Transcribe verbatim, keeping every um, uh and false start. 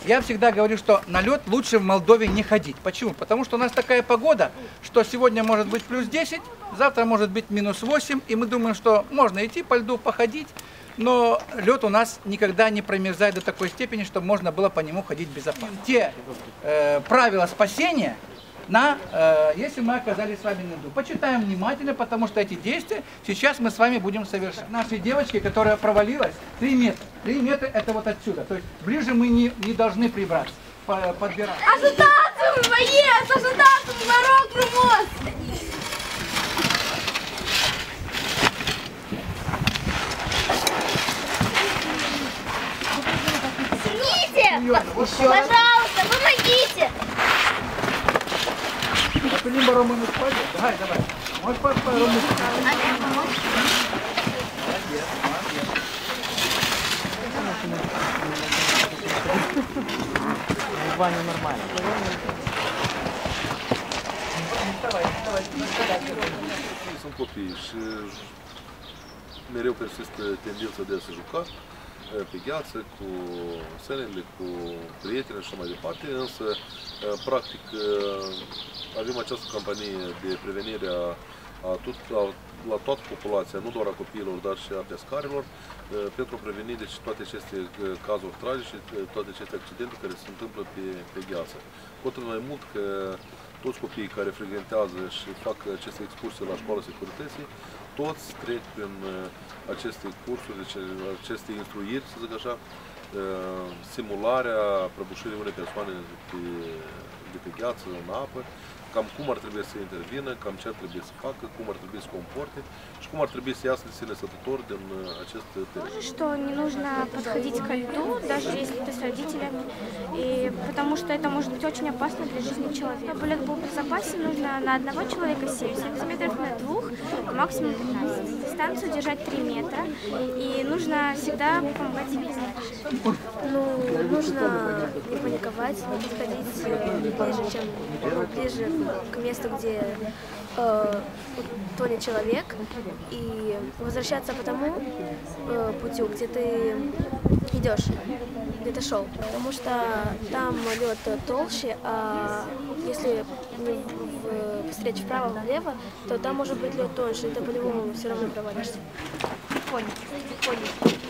Я всегда говорю, что на лед лучше в Молдове не ходить. Почему? Потому что у нас такая погода, что сегодня может быть плюс десять, завтра может быть минус восемь, и мы думаем, что можно идти по льду, походить, но лед у нас никогда не промерзает до такой степени, чтобы можно было по нему ходить безопасно. Те э, правила спасения, на, э, если мы оказались с вами на льду. Почитаем внимательно, потому что эти действия сейчас мы с вами будем совершать. Нашей девочке, которая провалилась, три метра. три метра это вот отсюда. То есть ближе мы не, не должны прибраться, подбирать. Ожидаться боец, ожидаться народ румос. Снимите! Пожалуйста, помогите! Либо Роману спать. Давай, давай. Можешь по Роману спать? А я помочь? Молодец, молодец. В бане нормально. Вставай, вставай. Sunt copii și mereu persistă tendința de a se juca pe gheață, cu senele, cu prieteni și așa mai departe, însă, practic, avem această campanie de prevenire a, a tot, a, la toată populația, nu doar a copiilor, dar și a pescarilor, pentru a preveni deci, toate aceste cazuri tragice, toate aceste accidente care se întâmplă pe, pe gheață. Cu atât mai mult că toți copiii care frecventează și fac aceste excursii la școala securității, toți trec prin aceste cursuri, deci aceste instruiri, să zic așa, simularea prăbușirii unei persoane de pe, de pe gheață, în apă, cam cum ar trebui să intervină, cam ce ar trebui să facă, cum ar trebui să comporte și cum ar trebui să iasă de sine sătător din acest teren. Что не нужно подходить к льду, даже если ты с родителями, и потому что это может быть очень опасно для жизни человека. Чтобы лед был безопасен, нужно на одного человека семь сантиметров, на двух максимум пятнадцать. Дистанцию держать три метра, и нужно всегда помогать себе. Ну, нужно не паниковать, не подходить ближе, чем ближе к месту, где э, тонет человек, и возвращаться по тому э, путю, где ты идешь, где ты шел, потому что там лед толще, а если посмотреть вправо-влево, то там может быть лед тоньше, и ты по-любому все равно провалишься. Понял, понял.